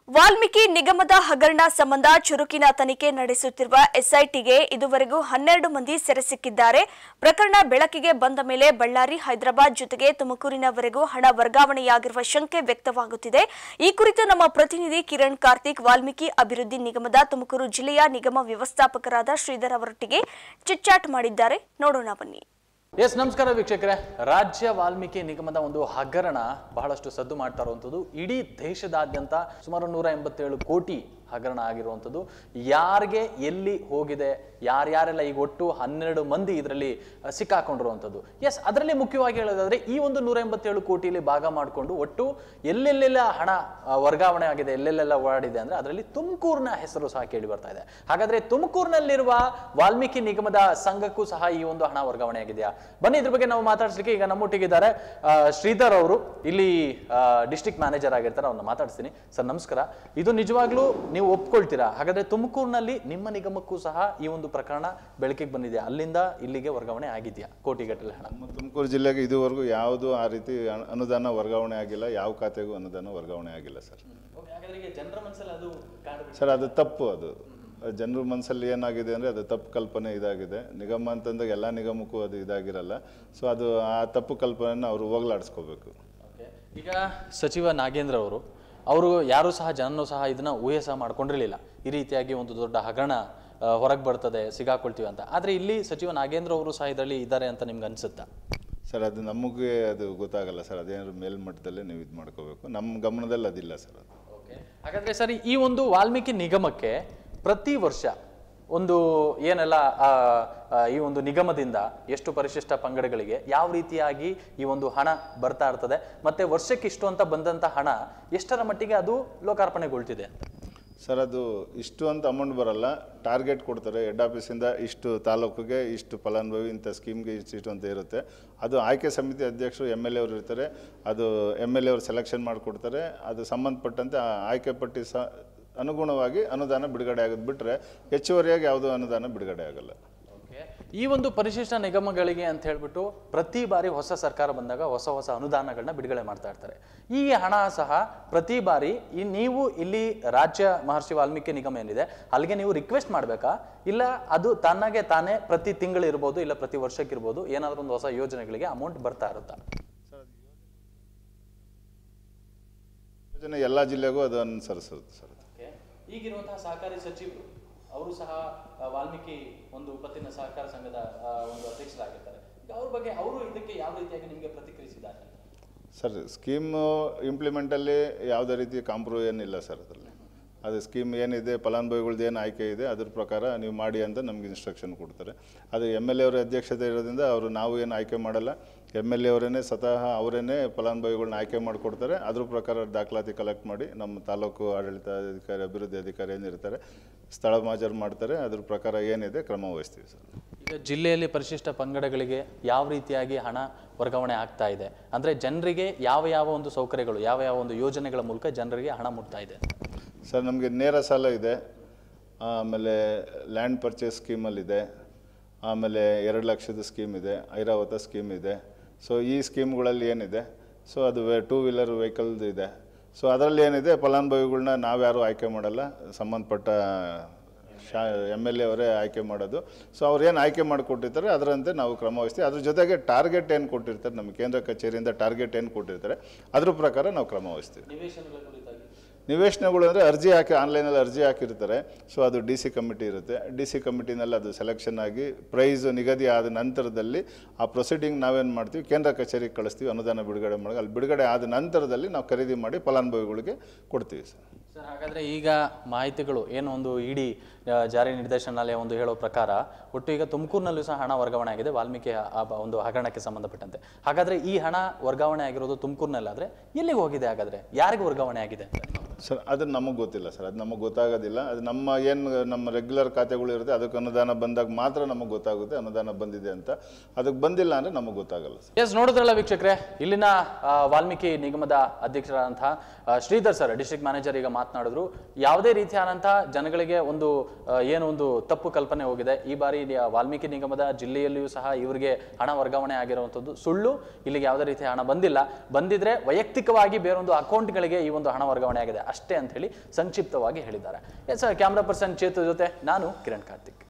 ವಾಲ್ಮೀಕಿ ನಿಗಮದ ಹಗರಣ ಸಂಬಂಧ ಚುರುಕಿನ ತನಿಖೆ ನಡೆಸುತ್ತಿರುವ ಎಸ್ಐಟಿಗೆ ಇದುವರೆಗೂ 12 ಮಂದಿ ಸೆರೆ ಸಿಕ್ಕಿದ್ದಾರೆ. ಪ್ರಕರಣ ಬೆಳಕಿಗೆ ಬಂದ ಮೇಲೆ ಬಳ್ಳಾರಿ, ಹೈದರಾಬಾದ್ ಜೊತೆಗೆ ತುಮಕೂರಿನವರೆಗೂ ಹಣ ವರ್ಗಾವಣೆಯಾಗಿರುವ ಶಂಕೆ ವ್ಯಕ್ತವಾಗುತ್ತಿದೆ. ಈ ಕುರಿತು ನಮ್ಮ ಪ್ರತಿನಿಧಿ ಕಿರಣ್ ಕಾರ್ತಿಕ್ ವಾಲ್ಮೀಕಿ ಅಭಿವೃದ್ಧಿ ನಿಗಮದ ತುಮಕೂರು ಜಿಲ್ಲೆಯ ನಿಗಮ ವ್ಯವಸ್ಥಾಪಕರಾದ ಶ್ರೀಧರ್ ಅವರೊಟ್ಟಿಗೆ ಚಿಟ್ಚಾಟ್ ಮಾಡಿದ್ದಾರೆ. ನೋಡೋಣ ಬನ್ನಿ. ನಮಸ್ಕಾರ ವೀಕ್ಷಕರೇ. ರಾಜ್ಯ ವಾಲ್ಮೀಕಿ ನಿಗಮದ ಒಂದು ಹಗರಣ ಬಹಳಷ್ಟು ಸದ್ದು ಮಾಡ್ತಾ ಇರುವಂಥದ್ದು. ಇಡೀ ದೇಶದಾದ್ಯಂತ ಸುಮಾರು 187 ಕೋಟಿ ಹಗರಣ ಆಗಿರುವಂಥದ್ದು. ಯಾರಿಗೆ ಎಲ್ಲಿ ಹೋಗಿದೆ, ಯಾರ್ಯಾರೆಲ್ಲ ಈಗ ಒಟ್ಟು 12 ಮಂದಿ ಇದರಲ್ಲಿ ಸಿಕ್ಕಾಕೊಂಡಿರುವಂಥದ್ದು. ಅದರಲ್ಲಿ ಮುಖ್ಯವಾಗಿ ಹೇಳೋದಾದ್ರೆ ಈ ಒಂದು 187 ಕೋಟಿಯಲ್ಲಿ ಭಾಗ ಮಾಡಿಕೊಂಡು ಒಟ್ಟು ಎಲ್ಲೆಲ್ಲೆಲ್ಲ ಹಣ ವರ್ಗಾವಣೆ ಆಗಿದೆ, ಎಲ್ಲೆಲ್ಲೆಲ್ಲ ಓಡಾಡಿದೆ ಅಂದ್ರೆ ಅದರಲ್ಲಿ ತುಮಕೂರಿನ ಹೆಸರು ಸಹ ಕೇಳಿ ಬರ್ತಾ ಇದೆ. ಹಾಗಾದ್ರೆ ತುಮಕೂರಿನಲ್ಲಿರುವ ವಾಲ್ಮೀಕಿ ನಿಗಮದ ಸಂಘಕ್ಕೂ ಸಹ ಈ ಒಂದು ಹಣ ವರ್ಗಾವಣೆ ಆಗಿದೆಯಾ? ಬನ್ನಿ ಇದ್ರ ಬಗ್ಗೆ ನಾವು ಮಾತಾಡ್ಸಲಿಕ್ಕೆ ಈಗ ನಮ್ಮೊಟ್ಟಿಗಿದ್ದಾರೆ ಶ್ರೀಧರ್ ಅವರು, ಇಲ್ಲಿ ಡಿಸ್ಟ್ರಿಕ್ಟ್ ಮ್ಯಾನೇಜರ್ ಆಗಿರ್ತಾರೆ. ಅವ್ರನ್ನ ಮಾತಾಡ್ತೀನಿ. ಸರ್ ನಮಸ್ಕಾರ. ಇದು ನಿಜವಾಗ್ಲೂ ನೀವು ಒಪ್ಕೊಳ್ತೀರಾ? ಹಾಗಾದ್ರೆ ತುಮಕೂರಿನಲ್ಲಿ ನಿಮ್ಮ ನಿಗಮಕ್ಕೂ ಸಹ ಈ ಒಂದು ಪ್ರಕರಣ ಬೆಳಕಿಗೆ ಬಂದಿದೆ, ಅಲ್ಲಿಂದ ಇಲ್ಲಿಗೆ ವರ್ಗಾವಣೆ ಆಗಿದೆಯಾ ಕೋಟಿಗಟ್ಟಲೆ ಹಣ? ನಮ್ಮ ತುಮಕೂರು ಜಿಲ್ಲೆಗೆ ಇದುವರೆಗೂ ಯಾವುದು ಆ ರೀತಿ ಅನುದಾನ ವರ್ಗಾವಣೆ ಆಗಿಲ್ಲ, ಯಾವ ಖಾತೆಗೂ ಅನುದಾನ ವರ್ಗಾವಣೆ ಆಗಿಲ್ಲ ಸರ್. ಸರ್ ಅದು ತಪ್ಪು. ಅದು ಜನರ ಮನಸ್ಸಲ್ಲಿ ಏನಾಗಿದೆ ಅಂದರೆ ಅದು ತಪ್ಪು ಕಲ್ಪನೆ ಇದಾಗಿದೆ. ನಿಗಮ ಅಂತಂದಾಗ ಎಲ್ಲ ನಿಗಮಕ್ಕೂ ಅದು ಇದಾಗಿರಲ್ಲ. ಸೊ ಅದು ಆ ತಪ್ಪು ಕಲ್ಪನೆಯನ್ನು ಅವರು ಹೋಗಲಾಡಿಸ್ಕೋಬೇಕು. ಈಗ ಸಚಿವ ನಾಗೇಂದ್ರ ಅವರು ಯಾರು ಸಹ ಜನನೂ ಸಹ ಇದನ್ನ ಊಹೆ ಸಹ ಮಾಡ್ಕೊಂಡಿರಲಿಲ್ಲ, ಈ ರೀತಿಯಾಗಿ ಒಂದು ದೊಡ್ಡ ಹಗರಣ ಹೊರಗೆ ಬರ್ತದೆ, ಸಿಗಾಕೊಳ್ತೀವಿ ಅಂತ. ಆದರೆ ಇಲ್ಲಿ ಸಚಿವ ನಾಗೇಂದ್ರ ಅವರು ಸಹ ಇದರಲ್ಲಿ ಇದ್ದಾರೆ ಅಂತ ನಿಮ್ಗೆ ಅನ್ಸುತ್ತಾ? ಸರ್ ಅದು ನಮಗೆ ಅದು ಗೊತ್ತಾಗಲ್ಲ ಸರ್. ಅದೇನಾದ್ರು ಮೇಲ್ಮಟ್ಟದಲ್ಲೇ ನೀವು ಇದು ಮಾಡ್ಕೋಬೇಕು. ನಮ್ಮ ಗಮನದಲ್ಲಿ ಅದಿಲ್ಲ ಸರ್ ಅದು. ಹಾಗಾದ್ರೆ ಸರ್, ಈ ಒಂದು ವಾಲ್ಮೀಕಿ ನಿಗಮಕ್ಕೆ ಪ್ರತಿ ವರ್ಷ ಒಂದು ಏನೆಲ್ಲ ಈ ಒಂದು ನಿಗಮದಿಂದ ಎಷ್ಟು ಪರಿಶಿಷ್ಟ ಪಂಗಡಗಳಿಗೆ ಯಾವ ರೀತಿಯಾಗಿ ಈ ಒಂದು ಹಣ ಬರ್ತಾ ಇರ್ತದೆ, ಮತ್ತೆ ವರ್ಷಕ್ಕೆ ಇಷ್ಟು ಅಂತ ಬಂದಂತ ಹಣ ಎಷ್ಟರ ಮಟ್ಟಿಗೆ ಅದು ಲೋಕಾರ್ಪಣೆಗೊಳ್ತಿದೆ ಅಂತ? ಸರ್ ಅದು ಇಷ್ಟು ಅಂತ ಅಮೌಂಟ್ ಬರಲ್ಲ, ಟಾರ್ಗೆಟ್ ಕೊಡ್ತಾರೆ ಹೆಡ್ ಆಫೀಸಿಂದ. ಇಷ್ಟು ತಾಲೂಕಿಗೆ ಇಷ್ಟು ಫಲಾನುಭವಿ, ಇಂಥ ಸ್ಕೀಮ್ಗೆ ಇಷ್ಟು ಅಂತ ಇರುತ್ತೆ. ಅದು ಆಯ್ಕೆ ಸಮಿತಿ ಅಧ್ಯಕ್ಷರು MLA ಅವರು ಇರ್ತಾರೆ. ಅದು MLA ಅವರು ಸೆಲೆಕ್ಷನ್ ಮಾಡಿಕೊಡ್ತಾರೆ. ಅದು ಸಂಬಂಧಪಟ್ಟಂತೆ ಆಯ್ಕೆ ಪಟ್ಟಿ ಅನುಗುಣವಾಗಿ ಅನುದಾನ ಬಿಡುಗಡೆ ಆಗೋದು ಬಿಟ್ಟರೆ ಹೆಚ್ಚುವರಿಯಾಗಿ ಯಾವುದೋ ಅನುದಾನ ಬಿಡುಗಡೆ ಆಗಲ್ಲ. ಈ ಒಂದು ಪರಿಶಿಷ್ಟ ನಿಗಮಗಳಿಗೆ ಅಂತ ಹೇಳ್ಬಿಟ್ಟು ಪ್ರತಿ ಬಾರಿ ಹೊಸ ಸರ್ಕಾರ ಬಂದಾಗ ಹೊಸ ಹೊಸ ಅನುದಾನಗಳನ್ನ ಬಿಡುಗಡೆ ಮಾಡ್ತಾ ಇರ್ತಾರೆ. ಈ ಹಣ ಸಹ ಪ್ರತಿ ಬಾರಿ ನೀವು ಇಲ್ಲಿ ರಾಜ್ಯ ಮಹರ್ಷಿ ವಾಲ್ಮೀಕಿ ನಿಗಮ ಏನಿದೆ ಅಲ್ಲಿಗೆ ನೀವು ರಿಕ್ವೆಸ್ಟ್ ಮಾಡಬೇಕಾ, ಇಲ್ಲ ಅದು ತನ್ನಗೆ ತಾನೇ ಪ್ರತಿ ತಿಂಗಳು ಇರ್ಬೋದು, ಇಲ್ಲ ಪ್ರತಿ ವರ್ಷಕ್ಕಿರ್ಬೋದು, ಏನಾದರೂ ಒಂದು ಹೊಸ ಯೋಜನೆಗಳಿಗೆ ಅಮೌಂಟ್ ಬರ್ತಾ ಇರುತ್ತಾ? ಯೋಜನೆ ಎಲ್ಲ ಜಿಲ್ಲೆಗೂ ಅದು ಅನುಸರಿಸುತ್ತೆ ಸರ್. ಈಗಿರುವಂತಹ ಸಹಕಾರಿ ಸಚಿವರು ಅವರು ಸಹ ವಾಲ್ಮೀಕಿ ಒಂದು ಉಪತ್ತಿನ ಸಹಕಾರ ಸಂಘದ ಒಂದು ಅಧ್ಯಕ್ಷರಾಗಿರ್ತಾರೆ. ಅವ್ರ ಬಗ್ಗೆ ಅವರು ಇದಕ್ಕೆ ಯಾವ ರೀತಿಯಾಗಿ ನಿಮಗೆ ಪ್ರತಿಕ್ರಿಯಿಸಿದ್ದಾರೆ? ಸರ್ ಸ್ಕೀಮು ಇಂಪ್ಲಿಮೆಂಟಲ್ಲಿ ಯಾವುದೇ ರೀತಿ ಕಾಂಪ್ರೂವ್ ಏನಿಲ್ಲ ಸರ್. ಅದರಲ್ಲಿ ಅದು ಸ್ಕೀಮ್ ಏನಿದೆ, ಫಲಾನುಭವಿಗಳ್ದು ಏನು ಆಯ್ಕೆ ಇದೆ ಅದ್ರ ಪ್ರಕಾರ ನೀವು ಮಾಡಿ ಅಂತ ನಮ್ಗೆ ಇನ್ಸ್ಟ್ರಕ್ಷನ್ ಕೊಡ್ತಾರೆ. ಅದು MLA ಅವರ ಅಧ್ಯಕ್ಷತೆ ಇರೋದ್ರಿಂದ ನಾವು ಏನು ಆಯ್ಕೆ ಮಾಡಲ್ಲ. MLA ಅವರೇ ಸ್ವತಃ ಅವರೇ ಫಲಾನುಭವಿಗಳನ್ನ ಆಯ್ಕೆ ಮಾಡಿಕೊಡ್ತಾರೆ. ಅದ್ರ ಪ್ರಕಾರ ದಾಖಲಾತಿ ಕಲೆಕ್ಟ್ ಮಾಡಿ ನಮ್ಮ ತಾಲೂಕು ಆಡಳಿತಾಧಿಕಾರಿ, ಅಭಿವೃದ್ಧಿ ಅಧಿಕಾರಿ ಏನಿರ್ತಾರೆ ಸ್ಥಳ ಮಾಜರು ಮಾಡ್ತಾರೆ. ಅದ್ರ ಪ್ರಕಾರ ಏನಿದೆ ಕ್ರಮ ವಹಿಸ್ತೀವಿ ಸರ್. ಈಗ ಜಿಲ್ಲೆಯಲ್ಲಿ ಪರಿಶಿಷ್ಟ ಪಂಗಡಗಳಿಗೆ ಯಾವ ರೀತಿಯಾಗಿ ಹಣ ವರ್ಗಾವಣೆ ಆಗ್ತಾ ಇದೆ ಅಂದರೆ ಜನರಿಗೆ ಯಾವ ಒಂದು ಸೌಕರ್ಯಗಳು, ಯಾವ ಒಂದು ಯೋಜನೆಗಳ ಮೂಲಕ ಜನರಿಗೆ ಹಣ ಮುಟ್ತಾ ಇದೆ? ಸರ್ ನಮಗೆ ನೇರ ಸಾಲ ಇದೆ, ಆಮೇಲೆ ಲ್ಯಾಂಡ್ ಪರ್ಚೇಸ್ ಸ್ಕೀಮಲ್ಲಿದೆ, ಆಮೇಲೆ 2 ಲಕ್ಷದ ಸ್ಕೀಮ್ ಇದೆ, ಐರಾವತ ಸ್ಕೀಮ್ ಇದೆ. ಸೊ ಈ ಸ್ಕೀಮ್ಗಳಲ್ಲಿ ಏನಿದೆ, ಸೊ ಅದು 2 ವೀಲರ್ ವೆಹಿಕಲ್ದು ಇದೆ. ಸೊ ಅದರಲ್ಲಿ ಏನಿದೆ, ಫಲಾನುಭವಿಗಳನ್ನ ನಾವ್ಯಾರು ಆಯ್ಕೆ ಮಾಡಲ್ಲ, ಸಂಬಂಧಪಟ್ಟ MLA ಅವರೇ ಆಯ್ಕೆ ಮಾಡೋದು. ಸೊ ಅವ್ರು ಏನು ಆಯ್ಕೆ ಮಾಡಿಕೊಟ್ಟಿರ್ತಾರೆ ಅದರಂತೆ ನಾವು ಕ್ರಮ ವಹಿಸ್ತೀವಿ. ಅದ್ರ ಜೊತೆಗೆ ಟಾರ್ಗೆಟ್ ಏನು ಕೊಟ್ಟಿರ್ತಾರೆ, ನಮ್ಮ ಕೇಂದ್ರ ಕಚೇರಿಯಿಂದ ಟಾರ್ಗೆಟ್ ಏನು ಕೊಟ್ಟಿರ್ತಾರೆ ಅದ್ರ ಪ್ರಕಾರ ನಾವು ಕ್ರಮ ವಹಿಸ್ತೀವಿ. ನಿವೇಶನಗಳು ಅಂದರೆ ಅರ್ಜಿ ಹಾಕಿ, ಆನ್ಲೈನಲ್ಲಿ ಅರ್ಜಿ ಹಾಕಿರ್ತಾರೆ. ಸೊ ಅದು DC ಕಮಿಟಿ ಇರುತ್ತೆ. DC ಕಮಿಟಿನಲ್ಲಿ ಅದು ಸೆಲೆಕ್ಷನ್ ಆಗಿ ಪ್ರೈಸ್ ನಿಗದಿ ಆದ ನಂತರದಲ್ಲಿ ಆ ಪ್ರೊಸೀಡಿಂಗ್ ನಾವೇನು ಮಾಡ್ತೀವಿ, ಕೇಂದ್ರ ಕಚೇರಿಗೆ ಕಳಿಸ್ತೀವಿ. ಅನುದಾನ ಬಿಡುಗಡೆ ಮಾಡಿ ಅಲ್ಲಿ ಬಿಡುಗಡೆ ಆದ ನಂತರದಲ್ಲಿ ನಾವು ಖರೀದಿ ಮಾಡಿ ಫಲಾನುಭವಿಗಳಿಗೆ ಕೊಡ್ತೀವಿ ಸರ್. ಹಾಗಾದರೆ ಈಗ ಮಾಹಿತಿಗಳು ಏನು ಒಂದು ಇಡಿ ಜಾರಿ ನಿರ್ದೇಶನಾಲಯ ಒಂದು ಹೇಳೋ ಪ್ರಕಾರ ಒಟ್ಟು ಈಗ ತುಮಕೂರಿನಲ್ಲೂ ಸಹ ಹಣ ವರ್ಗಾವಣೆ ಆಗಿದೆ ವಾಲ್ಮೀಕಿ ಒಂದು ಹಗರಣಕ್ಕೆ ಸಂಬಂಧಪಟ್ಟಂತೆ. ಹಾಗಾದರೆ ಈ ಹಣ ವರ್ಗಾವಣೆ ಆಗಿರೋದು ತುಮಕೂರಿನಲ್ಲಾದರೆ ಎಲ್ಲಿಗೆ ಹೋಗಿದೆ? ಹಾಗಾದರೆ ಯಾರಿಗೆ ವರ್ಗಾವಣೆ ಆಗಿದೆ ಸರ್? ಅದು ನಮಗೆ ಗೊತ್ತಿಲ್ಲ ಸರ್. ಅದು ನಮಗೆ ಗೊತ್ತಾಗೋದಿಲ್ಲ. ಅದು ನಮ್ಮ ರೆಗ್ಯುಲರ್ ಖಾತೆಗಳು ಇರುತ್ತೆ, ಅದಕ್ಕೆ ಅನುದಾನ ಬಂದಾಗ ಮಾತ್ರ ನಮಗೆ ಗೊತ್ತಾಗುತ್ತೆ ಅನುದಾನ ಬಂದಿದೆ ಅಂತ. ಅದಕ್ಕೆ ಬಂದಿಲ್ಲ ಅಂದರೆ ನಮಗೆ ಗೊತ್ತಾಗಲ್ಲ ಸರ್. ನೋಡಿದ್ರಲ್ಲ ವೀಕ್ಷಕರೇ, ಇಲ್ಲಿನ ವಾಲ್ಮೀಕಿ ನಿಗಮದ ಅಧ್ಯಕ್ಷರಾದಂತಹ ಶ್ರೀಧರ್ ಸರ್, ಡಿಸ್ಟ್ರಿಕ್ಟ್ ಮ್ಯಾನೇಜರ್, ಈಗ ಮಾತನಾಡಿದ್ರು. ಯಾವುದೇ ರೀತಿಯಾದಂತಹ ಜನಗಳಿಗೆ ಒಂದು ಏನೊಂದು ತಪ್ಪು ಕಲ್ಪನೆ ಹೋಗಿದೆ. ಈ ಬಾರಿ ವಾಲ್ಮೀಕಿ ನಿಗಮದ ಜಿಲ್ಲೆಯಲ್ಲಿಯೂ ಸಹ ಇವರಿಗೆ ಹಣ ವರ್ಗಾವಣೆ ಆಗಿರುವಂಥದ್ದು ಸುಳ್ಳು. ಇಲ್ಲಿಗೆ ಯಾವುದೇ ರೀತಿಯ ಹಣ ಬಂದಿಲ್ಲ. ಬಂದಿದ್ರೆ ವೈಯಕ್ತಿಕವಾಗಿ ಬೇರೊಂದು ಅಕೌಂಟ್ಗಳಿಗೆ ಈ ಒಂದು ಹಣ ವರ್ಗಾವಣೆ ಆಗಿದೆ. ಅಷ್ಟೇ ಅಂತ ಹೇಳಿ ಸಂಕ್ಷಿಪ್ತವಾಗಿ ಹೇಳಿದ್ದಾರೆ. ಎಸ್, ಕ್ಯಾಮ್ರಾ ಪರ್ಸನ್ ಚೇತು ಜೊತೆ ನಾನು ಕಿರಣ್ ಕಾರ್ತಿಕ್.